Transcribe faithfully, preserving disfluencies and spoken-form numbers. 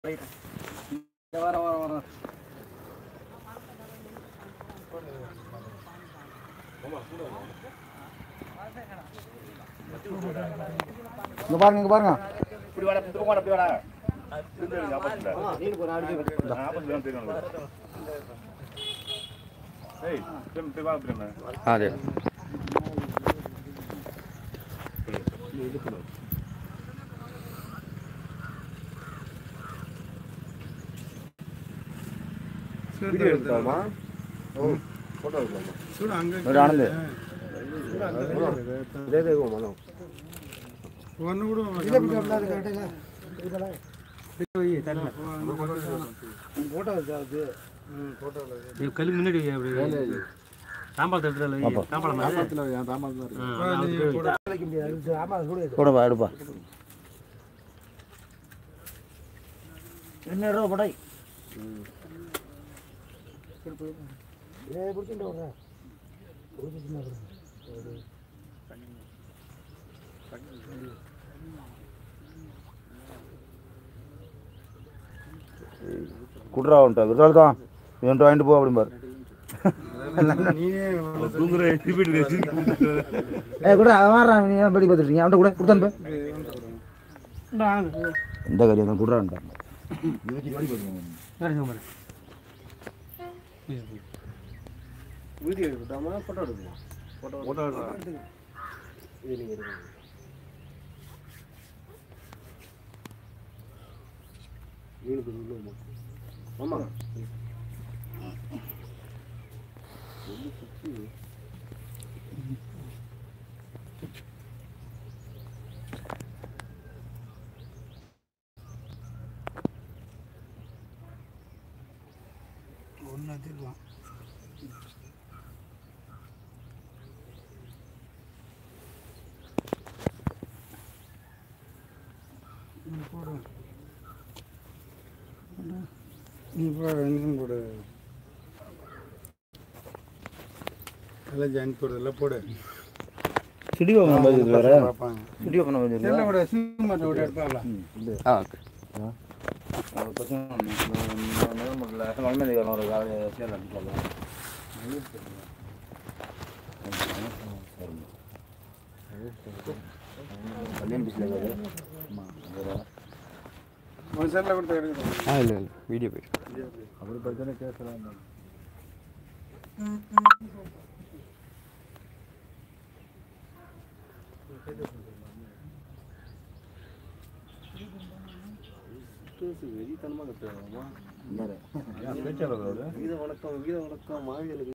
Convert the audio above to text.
வர வர வர இங்க பாருங்க இங்க பாருங்க இப்படி வாடா இப்படி வாடா இப்படி வாடா திரும்ப ஆப்போசிட்ல நீங்க போற ஆடிக்கு ஆப்போசிட்ல வந்து போறாங்க ஏய் திரும்ப வா திரும்ப ஆ டேய் இது பண்ணு வீடியோ எடுத்தாமா ஓ போட்டோ எடுத்தாமா சுடு அங்க ஆனந்த் சுடு அங்க இதே தேவோ மனோ ஒன்னு கூட இத பிடி வந்தாது கேட்டல இதல போய் தரல போட்டோ எடுத்து ம் போட்டோல நீ கல்லு முன்னாடி அப்படி தாம்பால் தட்டறல தாம்பால் தாம்பால்ல ஏன் தாம்பால் தான் இருக்கு போட்டோ வைக்க முடியாது தாம்பால் கூட போட வா எடுப்பா என்ன ரூபா போடை ம் ஏ புடிச்சிட்டு வரடா புடிச்சிட்டு வரடா குட்ரா வந்துட்டா விசால் தான் இவன்ட்டு வாங்கிட்டு போ அப்படிம்பார் ஏ கூட அவன் நீ படி பார்த்துருக்கீங்க அவன்கிட்ட கூட கொடுத்தான்னு இந்த கறி அந்த குட்ரான்ட்டான் வீடியோ எடுத்தாமா போட்டோ எடுக்கணும் போட்டோ போட்டோ எடுத்து இது நீங்க எடுக்கணும் வீணுக்கு உள்ள ஆமா ஒன்று அதிர்வான் போடு நீ போடு இன்னும் போடு எல்லாம் ஜாயின் போடுறதெல்லாம் போடு சிடியோ பண்ண வேறு சிடியோ பண்ண வேண்டியது எல்லாம் விட சிம் மட்டும் விட எடுப்பாங்களா ஆ ஓகே அது பற்றி முடியல வளர்ந்து ஒரு காலை சேர் அடிக்கலாம் கல்யாணம் பிஸில் ஒரு சேரில் கொடுத்து எடுக்கணும் ஆ இல்லை இல்லை வீடியோ போயிட்டு அப்படி பார்த்தோன்னே கேட்கலாம் வெறித்தனமாக கற்றுவாங்கம்மா வீத வணக்கம் வீத வணக்கம் மாவியலுக்கு